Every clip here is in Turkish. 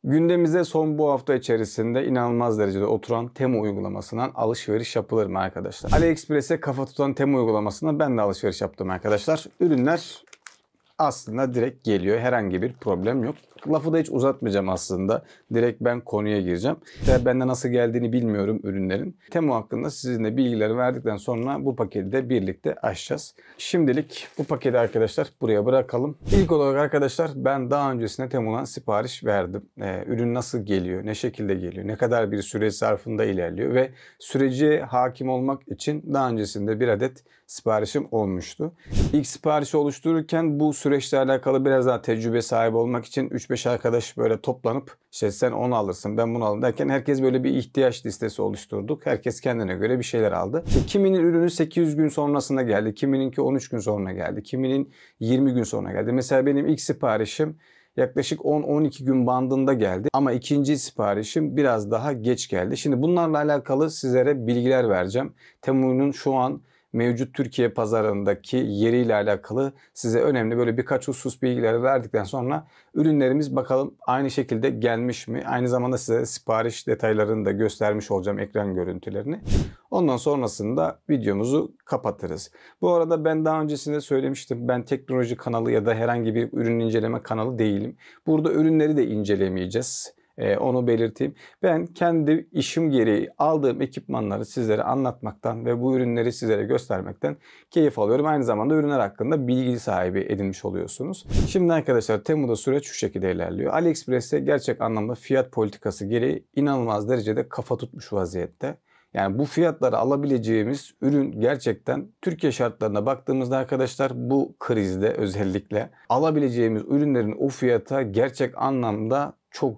Gündemimize son bu hafta içerisinde inanılmaz derecede oturan Temu uygulamasından alışveriş yapılır mı arkadaşlar? AliExpress'e kafa tutan Temu uygulamasından ben de alışveriş yaptım arkadaşlar. Ürünler aslında direkt geliyor. Herhangi bir problem yok. Lafı da hiç uzatmayacağım aslında. Direkt ben konuya gireceğim. Bende nasıl geldiğini bilmiyorum ürünlerin. Temu hakkında sizinle bilgileri verdikten sonra bu paketi de birlikte açacağız. Şimdilik bu paketi arkadaşlar buraya bırakalım. İlk olarak arkadaşlar ben daha öncesinde Temu'dan sipariş verdim. Ürün nasıl geliyor, ne şekilde geliyor, ne kadar bir süre zarfında ilerliyor ve sürece hakim olmak için daha öncesinde bir adet siparişim olmuştu. İlk siparişi oluştururken bu süreçle alakalı biraz daha tecrübe sahibi olmak için 3-5 arkadaş böyle toplanıp işte sen onu alırsın ben bunu alırım derken herkes böyle bir ihtiyaç listesi oluşturduk. Herkes kendine göre bir şeyler aldı. Kiminin ürünü 800 gün sonrasında geldi. Kimininki 13 gün sonra geldi. Kiminin 20 gün sonra geldi. Mesela benim ilk siparişim yaklaşık 10-12 gün bandında geldi. Ama ikinci siparişim biraz daha geç geldi. Şimdi bunlarla alakalı sizlere bilgiler vereceğim. Temu'nun şu an mevcut Türkiye pazarındaki yeriyle alakalı size önemli böyle birkaç husus bilgileri verdikten sonra ürünlerimiz bakalım aynı şekilde gelmiş mi? Aynı zamanda size sipariş detaylarını da göstermiş olacağım, ekran görüntülerini. Ondan sonrasında videomuzu kapatırız. Bu arada ben daha öncesinde söylemiştim. Ben teknoloji kanalı ya da herhangi bir ürün inceleme kanalı değilim. Burada ürünleri de incelemeyeceğiz. Onu belirteyim. Ben kendi işim gereği aldığım ekipmanları sizlere anlatmaktan ve bu ürünleri sizlere göstermekten keyif alıyorum. Aynı zamanda ürünler hakkında bilgi sahibi edinmiş oluyorsunuz. Şimdi arkadaşlar Temu'da süreç şu şekilde ilerliyor. AliExpress'te gerçek anlamda fiyat politikası gereği inanılmaz derecede kafa tutmuş vaziyette. Yani bu fiyatları alabileceğimiz ürün gerçekten Türkiye şartlarına baktığımızda arkadaşlar bu krizde özellikle alabileceğimiz ürünlerin o fiyata gerçek anlamda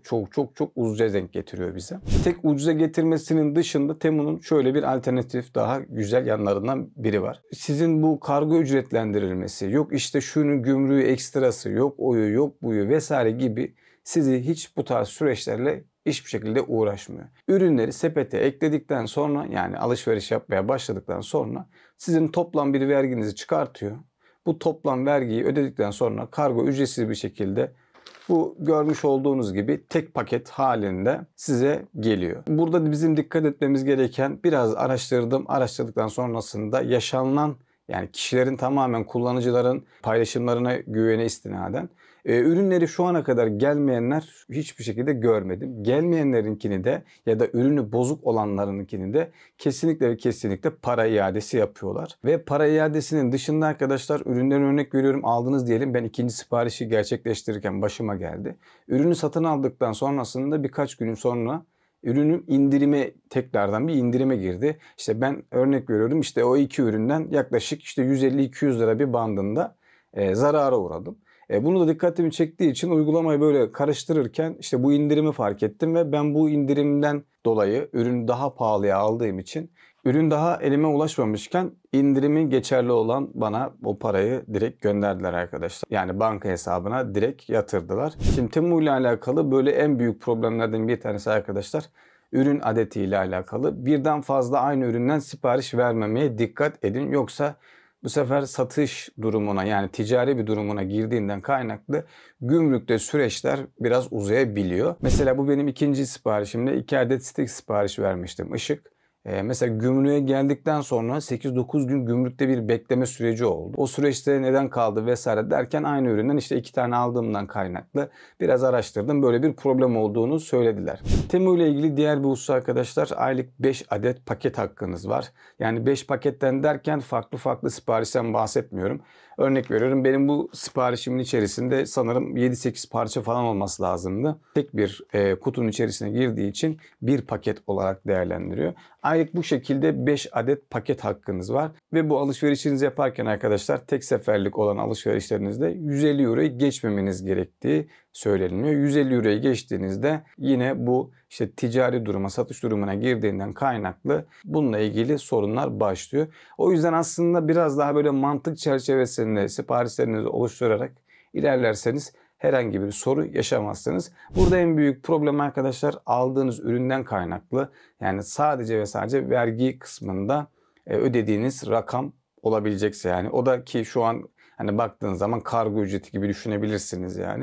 çok ucuza denk getiriyor bize. Tek ucuza getirmesinin dışında Temu'nun şöyle bir alternatif daha güzel yanlarından biri var. Sizin bu kargo ücretlendirilmesi, yok işte şunun gümrüğü ekstrası, yok oyu, yok buyu vesaire gibi sizi hiç bu tarz süreçlerle hiçbir şekilde uğraşmıyor. Ürünleri sepete ekledikten sonra yani alışveriş yapmaya başladıktan sonra sizin toplam bir verginizi çıkartıyor. Bu toplam vergiyi ödedikten sonra kargo ücretsiz bir şekilde bu görmüş olduğunuz gibi tek paket halinde size geliyor. Burada bizim dikkat etmemiz gereken biraz araştırdım. Araştırdıktan sonrasında yaşanılan yani kişilerin tamamen kullanıcıların paylaşımlarına güvene istinaden ürünleri şu ana kadar gelmeyenler hiçbir şekilde görmedim. Gelmeyenlerinkini de ya da ürünü bozuk olanlarınkini de kesinlikle ve kesinlikle para iadesi yapıyorlar. Ve para iadesinin dışında arkadaşlar üründen örnek veriyorum aldınız diyelim ben ikinci siparişi gerçekleştirirken başıma geldi. Ürünü satın aldıktan sonrasında birkaç gün sonra ürünün indirime tekrardan bir indirime girdi. İşte ben örnek veriyorum işte o iki üründen yaklaşık işte 150-200 lira bir bandında zarara uğradım. Bunu da dikkatimi çektiği için uygulamayı böyle karıştırırken işte bu indirimi fark ettim ve ben bu indirimden dolayı ürünü daha pahalıya aldığım için ürün daha elime ulaşmamışken indirimi geçerli olan bana o parayı direkt gönderdiler arkadaşlar. Yani banka hesabına direkt yatırdılar. Şimdi Temu ile alakalı böyle en büyük problemlerden bir tanesi arkadaşlar ürün adetiyle alakalı. Birden fazla aynı üründen sipariş vermemeye dikkat edin. Yoksa bu sefer satış durumuna yani ticari bir durumuna girdiğinden kaynaklı gümrükte süreçler biraz uzayabiliyor. Mesela bu benim ikinci siparişimde 2 adet stick sipariş vermiştim. Işık. Mesela gümrüğe geldikten sonra 8-9 gün gümrükte bir bekleme süreci oldu. O süreçte neden kaldı vesaire derken aynı üründen işte 2 tane aldığımdan kaynaklı biraz araştırdım. Böyle bir problem olduğunu söylediler. Temu ile ilgili diğer bir husus arkadaşlar aylık 5 adet paket hakkınız var. Yani 5 paketten derken farklı siparişten bahsetmiyorum. Örnek veriyorum benim bu siparişimin içerisinde sanırım 7-8 parça falan olması lazımdı. Tek bir kutunun içerisine girdiği için bir paket olarak değerlendiriyor. Aylık bu şekilde 5 adet paket hakkınız var. Ve bu alışverişinizi yaparken arkadaşlar tek seferlik olan alışverişlerinizde 150 euroyu geçmemeniz gerektiği söyleniliyor. 150 euroyu geçtiğinizde yine bu işte ticari duruma, satış durumuna girdiğinden kaynaklı bununla ilgili sorunlar başlıyor. O yüzden aslında biraz daha böyle mantık çerçevesinde siparişlerinizi oluşturarak ilerlerseniz herhangi bir soru yaşamazsınız. Burada en büyük problem arkadaşlar aldığınız üründen kaynaklı. Yani sadece ve sadece vergi kısmında ödediğiniz rakam olabilecekse yani. O da ki şu an hani baktığınız zaman kargo ücreti gibi düşünebilirsiniz yani.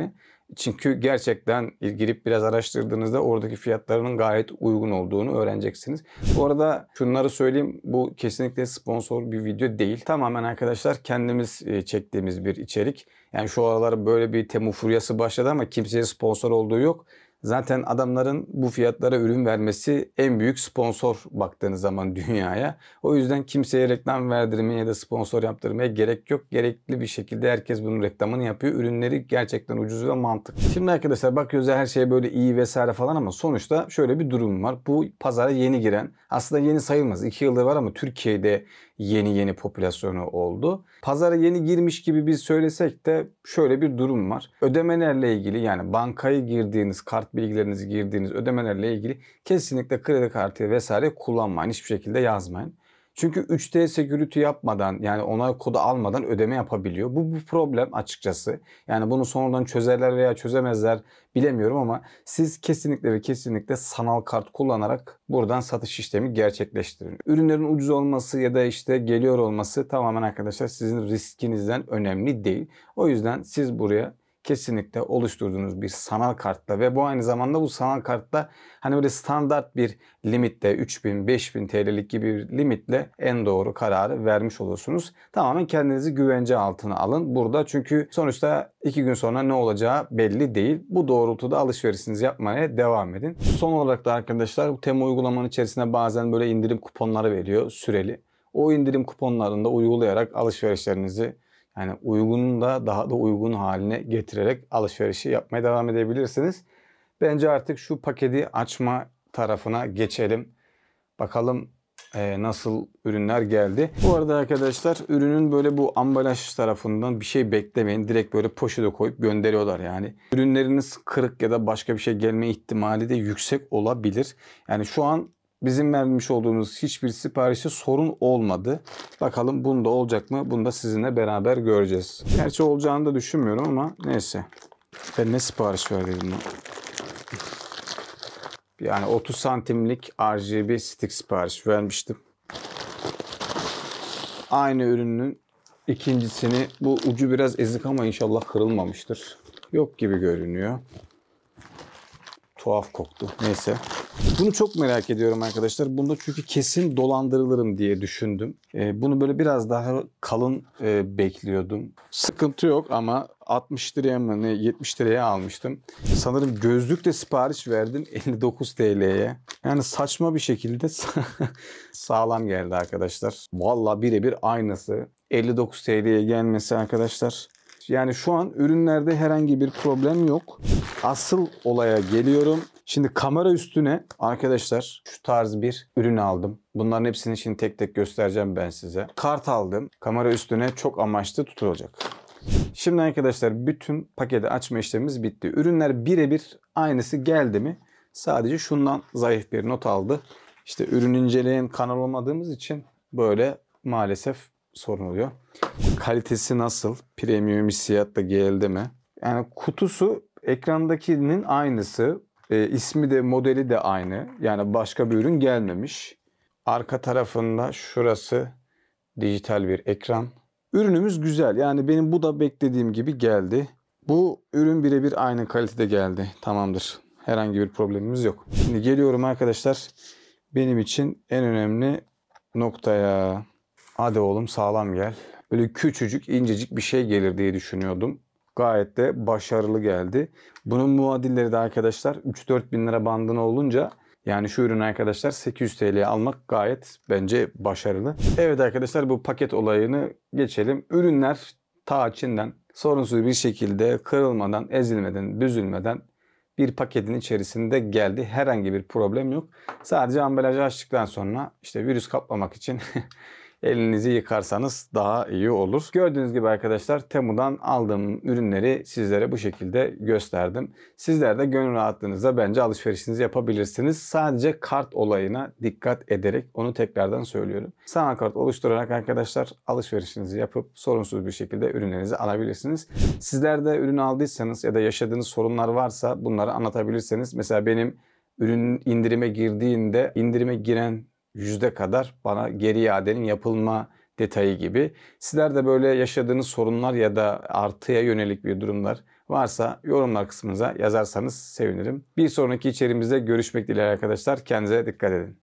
Çünkü gerçekten girip biraz araştırdığınızda oradaki fiyatlarının gayet uygun olduğunu öğreneceksiniz. Bu arada şunları söyleyeyim. Bu kesinlikle sponsor bir video değil. Tamamen arkadaşlar kendimiz çektiğimiz bir içerik. Yani şu aralar böyle bir Temu furyası başladı ama kimseye sponsor olduğu yok. Zaten adamların bu fiyatlara ürün vermesi en büyük sponsor baktığınız zaman dünyaya. O yüzden kimseye reklam verdirmeye ya da sponsor yaptırmaya gerek yok. Gerekli bir şekilde herkes bunun reklamını yapıyor. Ürünleri gerçekten ucuz ve mantıklı. Şimdi arkadaşlar bakıyoruz her şey böyle iyi vesaire falan ama sonuçta şöyle bir durum var. Bu pazara yeni giren, aslında yeni sayılmaz. 2 yıldır var ama Türkiye'de yeni popülasyonu oldu. Pazara yeni girmiş gibi biz söylesek de şöyle bir durum var. Ödemelerle ilgili, yani bankaya girdiğiniz, kart bilgilerinizi girdiğiniz ödemelerle ilgili kesinlikle kredi kartı vesaire kullanmayın. Hiçbir şekilde yazmayın. Çünkü 3D security yapmadan, yani onay kodu almadan ödeme yapabiliyor. Bu problem açıkçası. Yani bunu sonradan çözerler veya çözemezler bilemiyorum ama siz kesinlikle ve kesinlikle sanal kart kullanarak buradan satış işlemi gerçekleştirin. Ürünlerin ucuz olması ya da işte geliyor olması tamamen arkadaşlar sizin riskinizden önemli değil. O yüzden siz buraya kesinlikle oluşturduğunuz bir sanal kartla ve bu aynı zamanda bu sanal kartla hani böyle standart bir limitte 3000-5000 TL'lik gibi bir limitle en doğru kararı vermiş olursunuz. Tamamen kendinizi güvence altına alın burada, çünkü sonuçta 2 gün sonra ne olacağı belli değil. Bu doğrultuda alışverişinizi yapmaya devam edin. Son olarak da arkadaşlar bu Temu uygulamanın içerisinde bazen böyle indirim kuponları veriyor süreli. O indirim kuponlarını da uygulayarak alışverişlerinizi, yani uygunun da daha da uygun haline getirerek alışverişi yapmaya devam edebilirsiniz. Bence artık şu paketi açma tarafına geçelim. Bakalım nasıl ürünler geldi. Bu arada arkadaşlar ürünün böyle bu ambalaj tarafından bir şey beklemeyin. Direkt böyle poşete koyup gönderiyorlar yani. Ürünleriniz kırık ya da başka bir şey gelme ihtimali de yüksek olabilir. Yani şu an bizim vermiş olduğumuz hiçbir siparişte sorun olmadı. Bakalım bunda olacak mı? Bunu da sizinle beraber göreceğiz. Gerçi olacağını da düşünmüyorum ama neyse. Ben ne sipariş verdiydim? Yani 30 santimlik RGB stick sipariş vermiştim. Aynı ürünün ikincisini, bu ucu biraz ezik ama inşallah kırılmamıştır. Yok gibi görünüyor. Tuhaf koktu. Neyse. Bunu çok merak ediyorum arkadaşlar. Bunda çünkü kesin dolandırılırım diye düşündüm. Bunu böyle biraz daha kalın bekliyordum. Sıkıntı yok ama 60 liraya mı ne 70 liraya almıştım. Sanırım gözlük de sipariş verdim 59 TL'ye. Yani saçma bir şekilde sağlam geldi arkadaşlar. Vallahi birebir aynısı. 59 TL'ye gelmesi arkadaşlar. Yani şu an ürünlerde herhangi bir problem yok. Asıl olaya geliyorum. Şimdi kamera üstüne arkadaşlar şu tarz bir ürün aldım. Bunların hepsini şimdi tek tek göstereceğim ben size. Kart aldım. Kamera üstüne çok amaçlı tutulacak. Şimdi arkadaşlar bütün paketi açma işlemimiz bitti. Ürünler birebir aynısı geldi mi? Sadece şundan zayıf bir not aldı. İşte ürün inceleyen kanal olmadığımız için böyle maalesef sorun oluyor. Kalitesi nasıl? Premium hissiyatla geldi mi? Yani kutusu ekrandakinin aynısı. İsmi de modeli de aynı. Yani başka bir ürün gelmemiş. Arka tarafında şurası dijital bir ekran. Ürünümüz güzel. Yani benim bu da beklediğim gibi geldi. Bu ürün birebir aynı kalitede geldi. Tamamdır. Herhangi bir problemimiz yok. Şimdi geliyorum arkadaşlar. Benim için en önemli noktaya. Hadi oğlum sağlam gel. Böyle küçücük, incecik bir şey gelir diye düşünüyordum. Gayet de başarılı geldi. Bunun muadilleri de arkadaşlar 3-4 bin lira bandına olunca, yani şu ürünü arkadaşlar 800 TL'ye almak gayet bence başarılı. Evet arkadaşlar, bu paket olayını geçelim. Ürünler ta Çin'den sorunsuz bir şekilde kırılmadan, ezilmeden, büzülmeden bir paketin içerisinde geldi. Herhangi bir problem yok. Sadece ambalajı açtıktan sonra işte virüs kaplamak için elinizi yıkarsanız daha iyi olur. Gördüğünüz gibi arkadaşlar Temu'dan aldığım ürünleri sizlere bu şekilde gösterdim. Sizler de gönül rahatlığınızla bence alışverişinizi yapabilirsiniz. Sadece kart olayına dikkat ederek, onu tekrardan söylüyorum. Sanal kart oluşturarak arkadaşlar alışverişinizi yapıp sorunsuz bir şekilde ürünlerinizi alabilirsiniz. Sizler de ürün aldıysanız ya da yaşadığınız sorunlar varsa bunları anlatabilirsiniz. Mesela benim ürün indirime girdiğinde indirime giren yüzde kadar bana geri iadenin yapılma detayı gibi. Sizler de böyle yaşadığınız sorunlar ya da artıya yönelik bir durumlar varsa yorumlar kısmınıza yazarsanız sevinirim. Bir sonraki içeriğimizde görüşmek dileğiyle arkadaşlar. Kendinize dikkat edin.